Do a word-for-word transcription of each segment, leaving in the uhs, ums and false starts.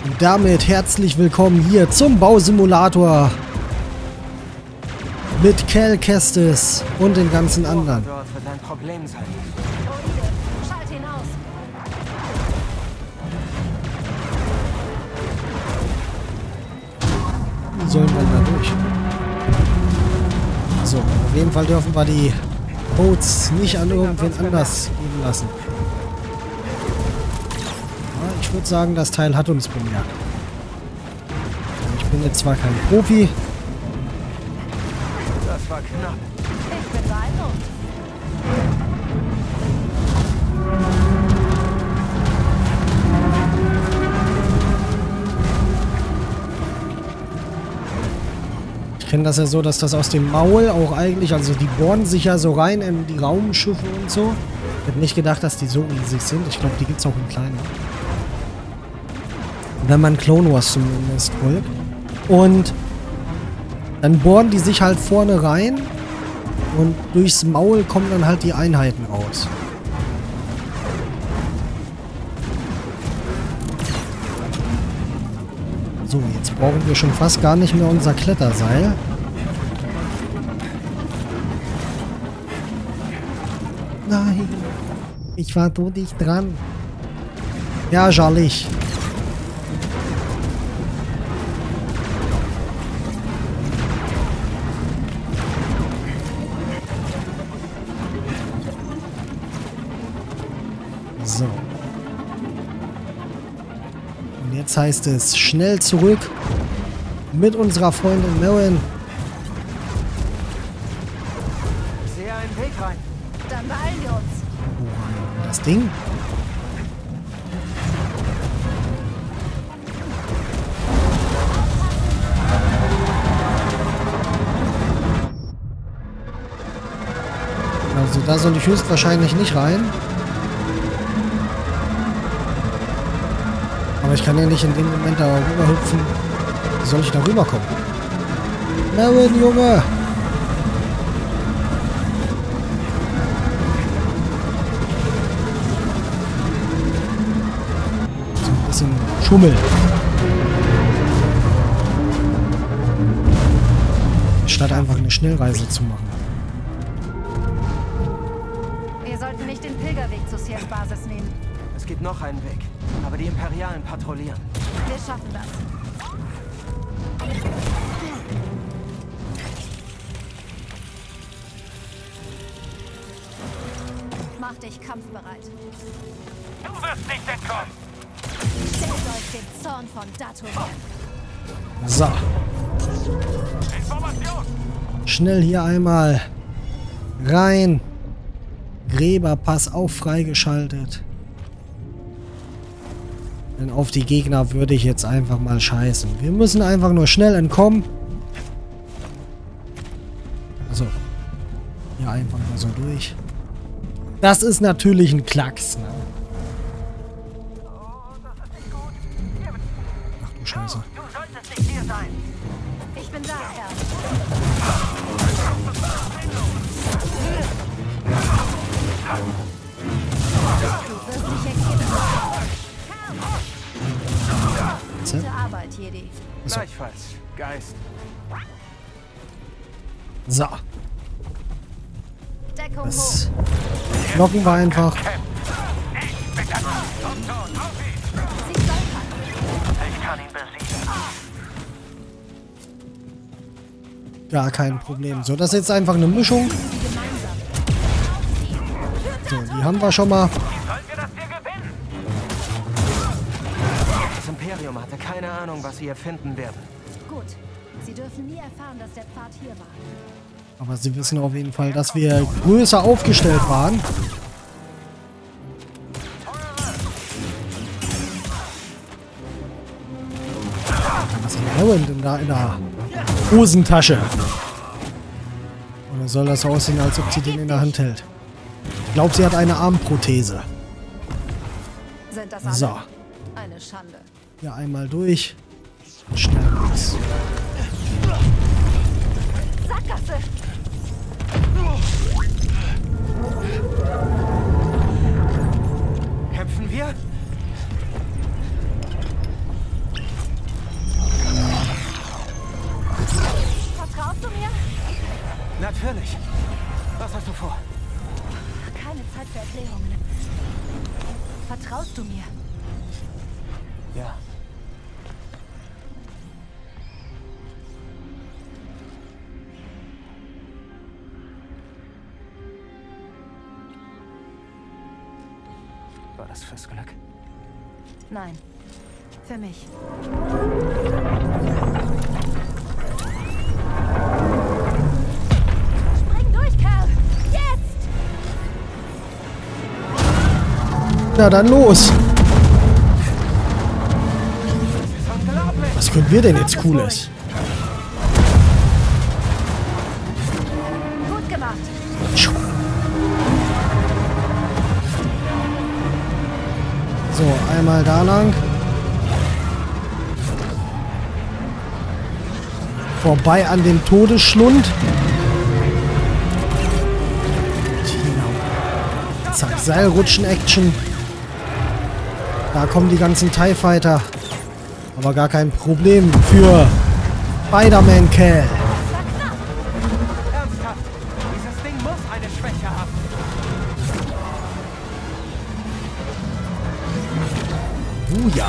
Und damit herzlich willkommen hier zum Bausimulator mit Cal Kestis und den ganzen anderen. Dort wird ein Problem sein. Schalt ihn aus. Wie sollen wir da durch? So, auf jeden Fall dürfen wir die Codes nicht an irgendwen anders geben lassen. Ja, ich würde sagen, das Teil hat uns bemerkt. Ich bin jetzt zwar kein Profi. Das war knapp. Ich bin beeindruckt. Ich kenne das ja so, dass das aus dem Maul auch eigentlich, also die bohren sich ja so rein in die Raumschiffe und so. Ich hätte nicht gedacht, dass die so riesig sind. Ich glaube, die gibt es auch in kleiner. Wenn man Clone Wars zumindest folgt. Und dann bohren die sich halt vorne rein und durchs Maul kommen dann halt die Einheiten raus. So, jetzt brauchen wir schon fast gar nicht mehr unser Kletterseil. Nein, ich war so dicht dran. Ja, Charlie. So. Und jetzt heißt es schnell zurück mit unserer Freundin Merrin. Ich sehe einen Weg rein. Dann beeilen wir uns. Oh, das Ding. Also da soll ich höchstwahrscheinlich nicht rein. Aber ich kann ja nicht in dem Moment da rüber hüpfen. Wie soll ich da rüberkommen? Merrin, Junge! So ein bisschen Schummel. Statt einfach eine Schnellreise zu machen. Wir sollten nicht den Pilgerweg zur C S-Basis nehmen. Es gibt noch einen Weg. Aber die Imperialen patrouillieren. Wir schaffen das. Mach dich kampfbereit. Du wirst nicht entkommen! Stellt euch den Zorn von Dathomir. So. Information! Schnell hier einmal rein. Gräberpass auch freigeschaltet. Denn auf die Gegner würde ich jetzt einfach mal scheißen. Wir müssen einfach nur schnell entkommen. Also, hier einfach mal so durch. Das ist natürlich ein Klacks, ne? Ach du Scheiße. Du solltest nicht hier sein! Ich bin da, Herr. Du wirst dich ergeben. Gute Arbeit, Jedi. So. Gleichfalls. Geist. So. Deckung Das hoch. locken wir einfach. Ich bin das! Komm schon, auf ihn! Sie stolpern. Ich kann ihn besiegen. Gar kein Problem. So, das ist jetzt einfach eine Mischung. Sie gemeinsam. So, die haben wir schon mal. Wie sollen wir das hier gewinnen? Das Imperium hatte keine Ahnung, was sie erfinden werden. Gut. Sie dürfen nie erfahren, dass der Pfad hier war. Aber sie wissen auf jeden Fall, dass wir größer aufgestellt waren. Was hat Merrin denn da in der Hosentasche? Oder soll das so aussehen, als ob sie den in der Hand hält? Ich glaube, sie hat eine Armprothese. Sind das alle? So. Eine Schande. Hier einmal durch. Schnell raus. Sackgasse! Kämpfen wir? Natürlich. Was hast du vor? Keine Zeit für Erklärungen. Vertraust du mir? Ja. War das fürs Glück? Nein. Für mich. Spring durch, Kerl! Jetzt! Na dann los! Das ist unglaublich! Was können wir denn jetzt Cooles? Gut gemacht. So, einmal da lang. Vorbei an dem Todesschlund. Zack, Seilrutschen-Action. Da kommen die ganzen TIE Fighter. Aber gar kein Problem für Spider-Man-Kerl. Ernsthaft? Dieses Ding muss eine Schwäche haben. Buja.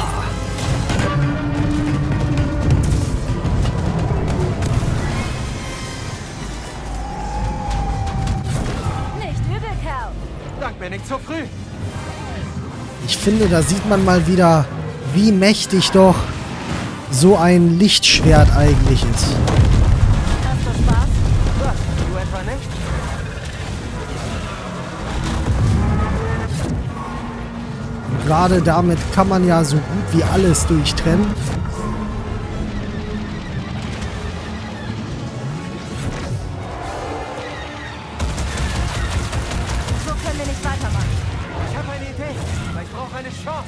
Nicht übel, Kerl. Dank mir nicht zu früh. Ich finde, da sieht man mal wieder, wie mächtig doch so ein Lichtschwert eigentlich ist. Hast du Spaß? Was? Du etwa nicht? Gerade damit kann man ja so gut wie alles durchtrennen. So können wir nicht weitermachen. Ich habe eine Idee. Ich brauche eine Chance.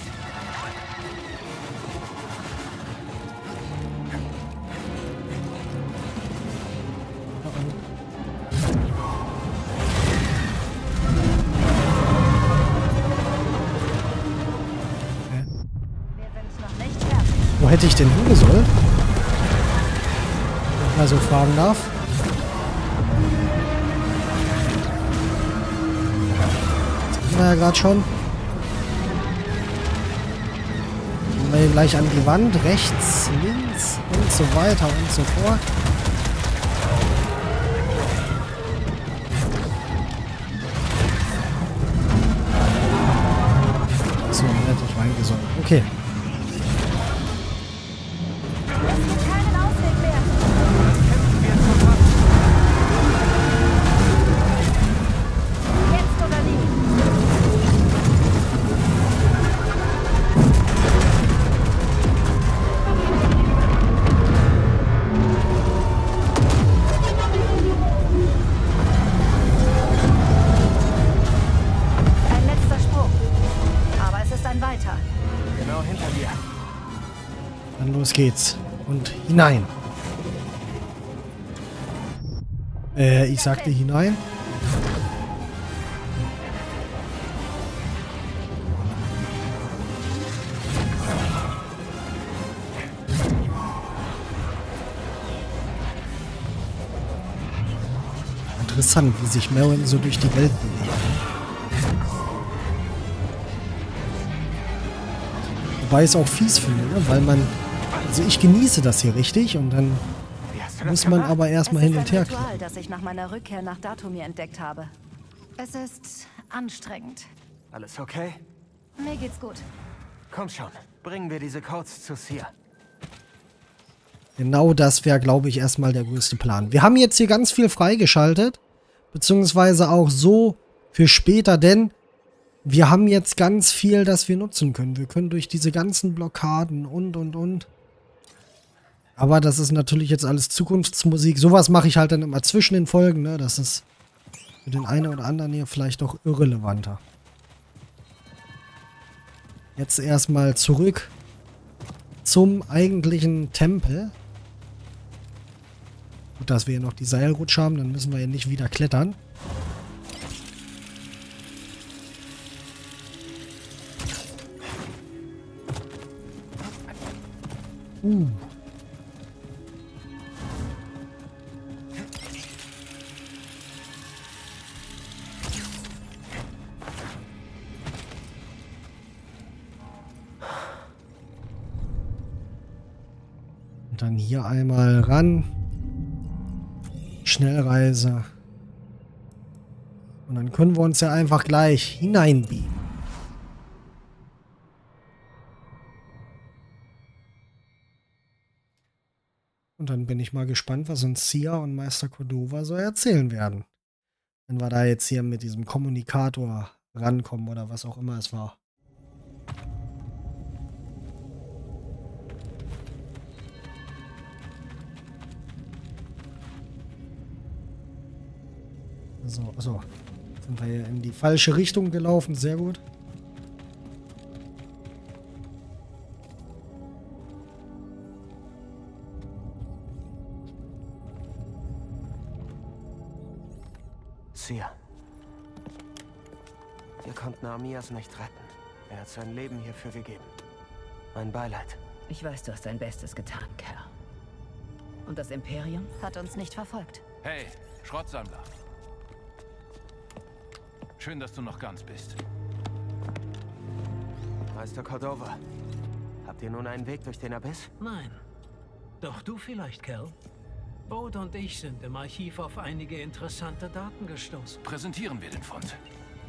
Wir sind noch nicht fertig. Wo hätte ich denn hin sollen? Wenn ich mal so fragen darf. Das hatten wir ja gerade schon. Gehen wir hier gleich an die Wand. Rechts, links und so weiter und so fort. So, hätte ich reingesonnen. Okay. Es gibt keinen Ausweg mehr. Kämpfen wir zur Kraft. Jetzt oder nie. Ein letzter Sprung. Aber es ist ein weiter. Genau hinter dir. Dann los geht's. Und hinein. Äh, ich sagte hinein. Interessant, wie sich Merrin so durch die Welt bewegt. Wobei ich es auch fies finde, ne? Weil man... Also ich genieße das hier richtig und dann Wie hast du das muss man gemacht? aber erstmal hin und Es her ist ein klicken. Ritual, das ich nach meiner Rückkehr nach Datumir entdeckt habe. Es ist anstrengend. Alles okay? Mir geht's gut. Komm schon. Bringen wir diese Codes zu Sia. Genau das wäre, glaube ich, erstmal der größte Plan. Wir haben jetzt hier ganz viel freigeschaltet, beziehungsweise auch so für später, denn wir haben jetzt ganz viel, das wir nutzen können. Wir können durch diese ganzen Blockaden und, und, und. Aber das ist natürlich jetzt alles Zukunftsmusik. Sowas mache ich halt dann immer zwischen den Folgen, ne? Das ist für den einen oder anderen hier vielleicht doch irrelevanter. Jetzt erstmal zurück zum eigentlichen Tempel. Gut, dass wir hier noch die Seilrutsche haben, dann müssen wir hier nicht wieder klettern. Uh. Und dann hier einmal ran. Schnellreise. Und dann können wir uns ja einfach gleich hineinbeamen. Und dann bin ich mal gespannt, was uns Cia und Meister Cordova so erzählen werden. Wenn wir da jetzt hier mit diesem Kommunikator rankommen oder was auch immer es war. So, so. Sind wir hier in die falsche Richtung gelaufen. Sehr gut. Cia. Wir konnten Amias nicht retten. Er hat sein Leben hierfür gegeben. Mein Beileid. Ich weiß, du hast dein Bestes getan, Kerl. Und das Imperium? Hat uns nicht verfolgt. Hey, Schrottsammler. Schön, dass du noch ganz bist. Meister Cordova, habt ihr nun einen Weg durch den Abyss? Nein. Doch du vielleicht, Kerl. Bode und ich sind im Archiv auf einige interessante Daten gestoßen. Präsentieren wir den Fund.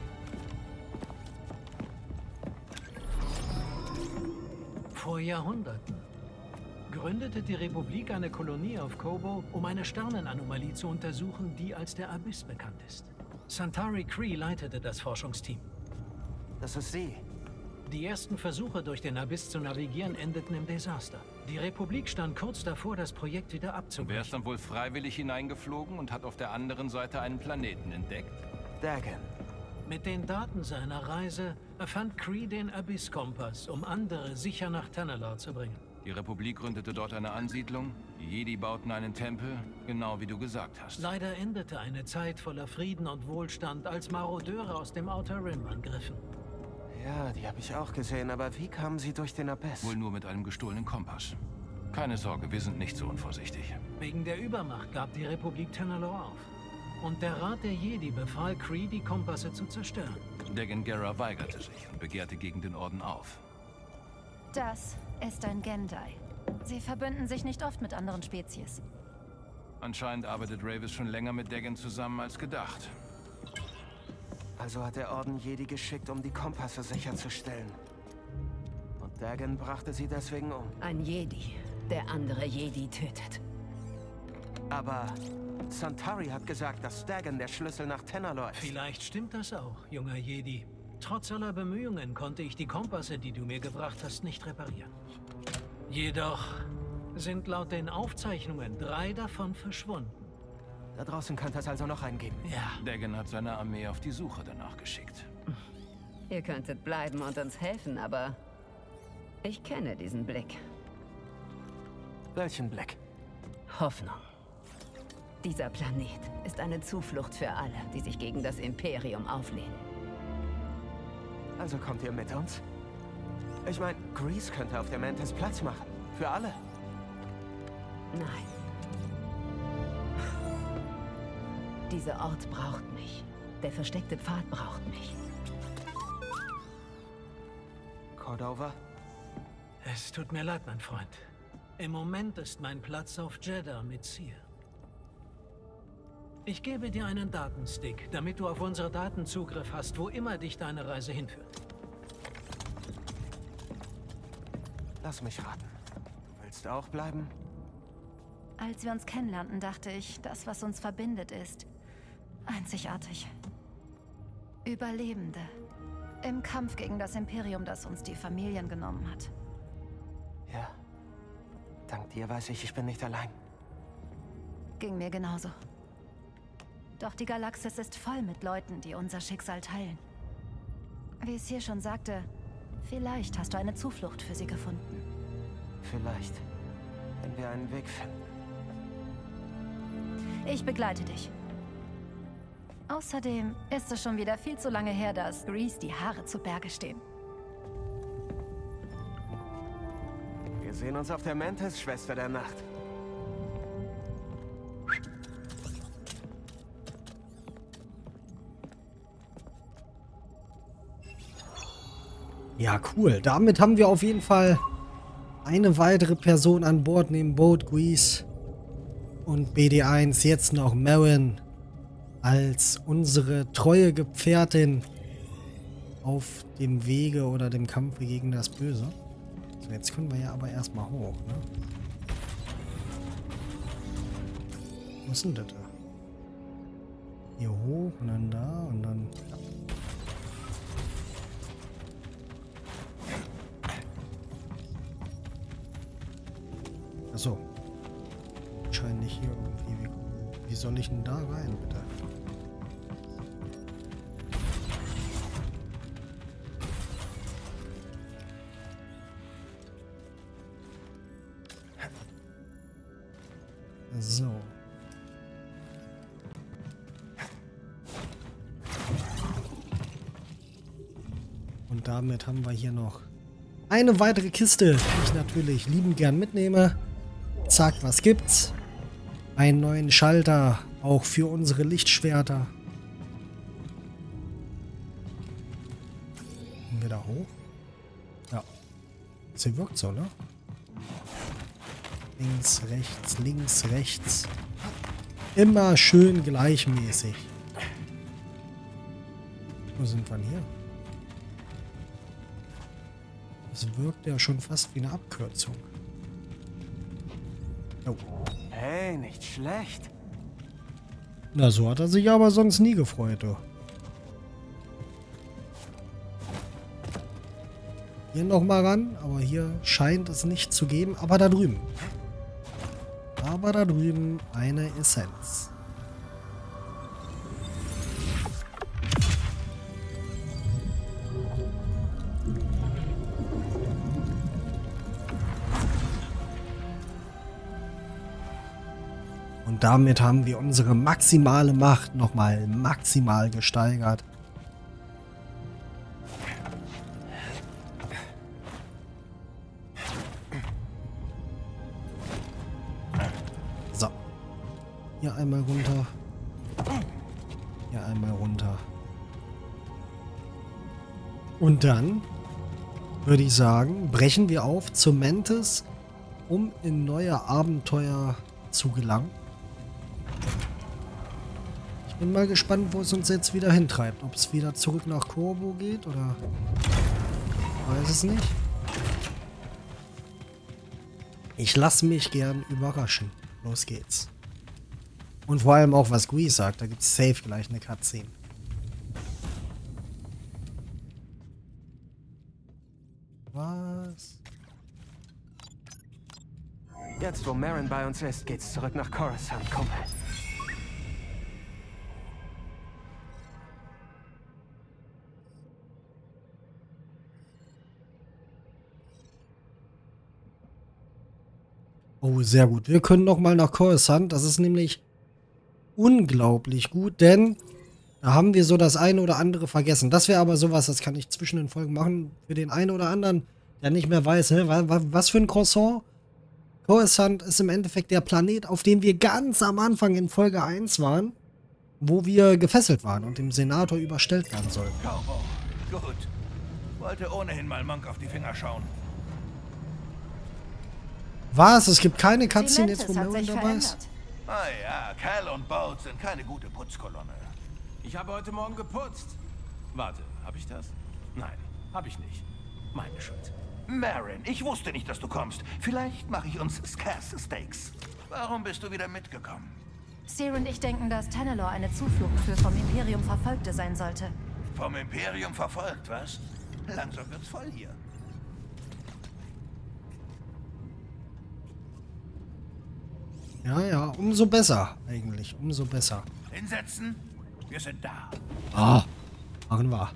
Vor Jahrhunderten gründete die Republik eine Kolonie auf Kobo, um eine Sternenanomalie zu untersuchen, die als der Abyss bekannt ist. Santari Khri leitete das Forschungsteam. Das ist sie. Die ersten Versuche, durch den Abyss zu navigieren, endeten im Desaster. Die Republik stand kurz davor, das Projekt wieder Du abzubrechen. wärst dann wohl freiwillig hineingeflogen und hat auf der anderen Seite einen Planeten entdeckt. Dagan. Mit den Daten seiner Reise erfand Khri den Abyss-Kompass, um andere sicher nach Tanalorr zu bringen. Die Republik gründete dort eine Ansiedlung, die Jedi bauten einen Tempel, genau wie du gesagt hast. Leider endete eine Zeit voller Frieden und Wohlstand, als Marodeure aus dem Outer Rim angriffen. Ja, die habe ich auch gesehen, aber wie kamen sie durch den Abyss? Wohl nur mit einem gestohlenen Kompass. Keine Sorge, wir sind nicht so unvorsichtig. Wegen der Übermacht gab die Republik Tanalorr auf. Und der Rat der Jedi befahl Khri, die Kompasse zu zerstören. Dagan Gera weigerte sich und begehrte gegen den Orden auf. Das ist ein Gendai. Sie verbünden sich nicht oft mit anderen Spezies. Anscheinend arbeitet Rayvis schon länger mit Dagan zusammen als gedacht. Also hat der Orden Jedi geschickt, um die Kompasse sicherzustellen. Und Dagan brachte sie deswegen um. Ein Jedi, der andere Jedi tötet. Aber Santari hat gesagt, dass Dagan der Schlüssel nach Tanalorr ist. Vielleicht stimmt das auch, junger Jedi. Trotz aller Bemühungen konnte ich die Kompasse, die du mir gebracht hast, nicht reparieren. Jedoch sind laut den Aufzeichnungen drei davon verschwunden. Da draußen könnte es also noch einen geben. Ja. Dagan hat seine Armee auf die Suche danach geschickt. Ihr könntet bleiben und uns helfen, aber ich kenne diesen Blick. Welchen Blick? Hoffnung. Dieser Planet ist eine Zuflucht für alle, die sich gegen das Imperium auflehnen. Also kommt ihr mit uns? Ich meine, Grease könnte auf der Mantis Platz machen. Für alle. Nein. Dieser Ort braucht mich. Der versteckte Pfad braucht mich. Cordova? Es tut mir leid, mein Freund. Im Moment ist mein Platz auf Jeddah mit Cia. Ich gebe dir einen Datenstick, damit du auf unsere Daten Zugriff hast, wo immer dich deine Reise hinführt. Lass mich raten. Du willst auch bleiben? Als wir uns kennenlernten, dachte ich, das, was uns verbindet, ist einzigartig. Überlebende. Im Kampf gegen das Imperium, das uns die Familien genommen hat. Ja. Dank dir weiß ich, ich bin nicht allein. Ging mir genauso. Doch die Galaxis ist voll mit Leuten, die unser Schicksal teilen. Wie es hier schon sagte, vielleicht hast du eine Zuflucht für sie gefunden. Vielleicht. Wenn wir einen Weg finden. Ich begleite dich. Außerdem ist es schon wieder viel zu lange her, dass Grease die Haare zu Berge stehen. Wir sehen uns auf der Mantis, Schwester der Nacht. Ja, cool. Damit haben wir auf jeden Fall eine weitere Person an Bord neben Boat Grease und B D eins. Jetzt noch Merrin als unsere treue Gefährtin auf dem Wege oder dem Kampfe gegen das Böse. So, jetzt können wir ja aber erstmal hoch, ne? Wo ist denn das da? Hier hoch und dann da und dann... Ja. Achso. Wahrscheinlich hier irgendwie. Wie, wie soll ich denn da rein, bitte? So. Und damit haben wir hier noch eine weitere Kiste, die ich natürlich liebend gern mitnehme. Zack, was gibt's? Einen neuen Schalter, auch für unsere Lichtschwerter. Gehen wir da hoch? Ja. Sie wirkt so, ne? Links, rechts, links, rechts. Immer schön gleichmäßig. Wo sind wir denn hier? Das wirkt ja schon fast wie eine Abkürzung. Oh. Hey, nicht schlecht. Na, so hat er sich aber sonst nie gefreut, du. Hier nochmal ran, aber hier scheint es nicht zu geben. Aber da drüben. Aber da drüben eine Essenz. Und damit haben wir unsere maximale Macht nochmal maximal gesteigert. So. Hier einmal runter. Hier einmal runter. Und dann würde ich sagen, brechen wir auf zu Mantis, um in neue Abenteuer zu gelangen. Ich bin mal gespannt, wo es uns jetzt wieder hintreibt. Ob es wieder zurück nach Koboh geht oder... Weiß es nicht. Ich lasse mich gern überraschen. Los geht's. Und vor allem auch, was Grease sagt. Da gibt es safe gleich eine Cutscene. Was? Jetzt, wo Merrin bei uns ist, geht's zurück nach Coruscant, Kumpel. Oh, sehr gut. Wir können noch mal nach Coruscant. Das ist nämlich unglaublich gut, denn da haben wir so das eine oder andere vergessen. Das wäre aber sowas, das kann ich zwischen den Folgen machen. Für den einen oder anderen, der nicht mehr weiß, hä, was für ein Croissant? Coruscant ist im Endeffekt der Planet, auf dem wir ganz am Anfang in Folge eins waren, wo wir gefesselt waren und dem Senator überstellt werden sollten. Koboh, gut. Wollte ohnehin mal Monk auf die Finger schauen. Was? Es gibt keine Cutscene Die jetzt, wo Mantis hat Merrin sich dabei ist? verändert. Ah ja, Cal und Boat sind keine gute Putzkolonne. Ich habe heute Morgen geputzt. Warte, habe ich das? Nein, habe ich nicht. Meine Schuld. Merrin, ich wusste nicht, dass du kommst. Vielleicht mache ich uns Scarce Steaks. Warum bist du wieder mitgekommen? Cere und ich denken, dass Tanalorr eine Zuflucht für vom Imperium Verfolgte sein sollte. Vom Imperium verfolgt, was? Langsam wird's voll hier. Ja, ja, umso besser eigentlich, umso besser. Hinsetzen, wir sind da. Ah, machen wir.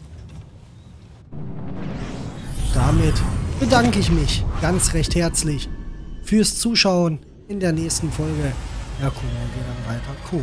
Damit bedanke ich mich ganz recht herzlich fürs Zuschauen. In der nächsten Folge erkunden wir dann weiter Co.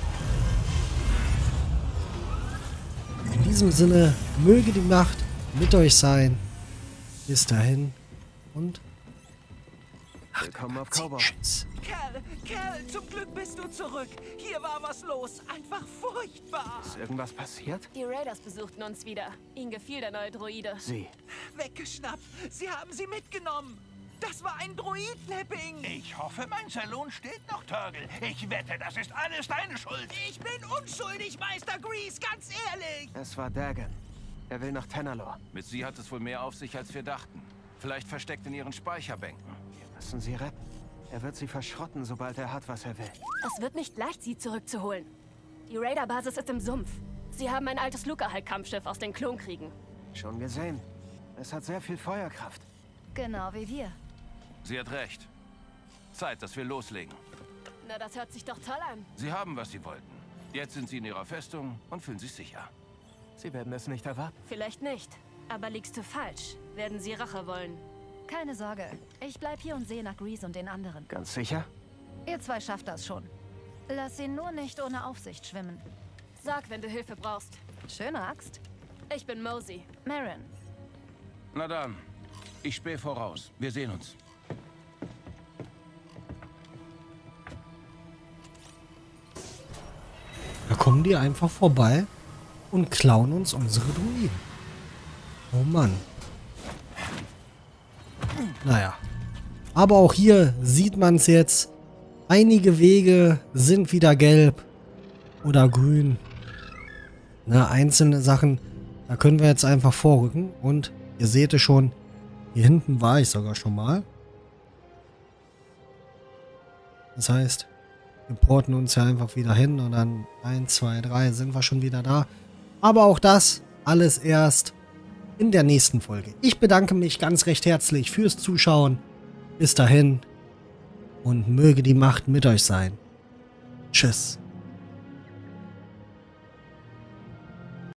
In diesem Sinne, möge die Macht mit euch sein. Bis dahin und Willkommen auf Koboh. tschüss. Cal, Cal, zum Glück bist du zurück. Hier war was los. Einfach furchtbar. Ist irgendwas passiert? Die Raiders besuchten uns wieder. Ihnen gefiel der neue Droide. Sie. Weggeschnappt. Sie haben sie mitgenommen. Das war ein Druid-Flipping. Ich hoffe, mein Saloon steht noch, Turgle. Ich wette, das ist alles deine Schuld. Ich bin unschuldig, Meister Grease, ganz ehrlich. Es war Dagan. Er will nach Tanalorr. Mit sie hat es wohl mehr auf sich, als wir dachten. Vielleicht versteckt in ihren Speicherbänken. Wir müssen sie retten. Er wird sie verschrotten, sobald er hat, was er will. Es wird nicht leicht, sie zurückzuholen. Die Raider-Basis ist im Sumpf. Sie haben ein altes Lucahulk-Kampfschiff aus den Klonkriegen. Schon gesehen. Es hat sehr viel Feuerkraft. Genau wie wir. Sie hat recht. Zeit, dass wir loslegen. Na, das hört sich doch toll an. Sie haben, was sie wollten. Jetzt sind sie in ihrer Festung und fühlen sich sicher. Sie werden es nicht erwarten. Vielleicht nicht. Aber liegst du falsch? Werden sie Rache wollen? Keine Sorge. Ich bleib hier und sehe nach Grease und den anderen. Ganz sicher? Ihr zwei schafft das schon. Lass ihn nur nicht ohne Aufsicht schwimmen. Sag, wenn du Hilfe brauchst. Schöne Axt. Ich bin Mosey. Marin. Na dann, ich spähe voraus. Wir sehen uns. Da kommen die einfach vorbei und klauen uns unsere Druiden. Oh Mann. Naja. Aber auch hier sieht man es jetzt. Einige Wege sind wieder gelb oder grün. Na, einzelne Sachen, da können wir jetzt einfach vorrücken. Und ihr seht es schon, hier hinten war ich sogar schon mal. Das heißt, wir porten uns ja einfach wieder hin und dann eins, zwei, drei sind wir schon wieder da. Aber auch das alles erst in der nächsten Folge. Ich bedanke mich ganz recht herzlich fürs Zuschauen. Bis dahin und möge die Macht mit euch sein. Tschüss.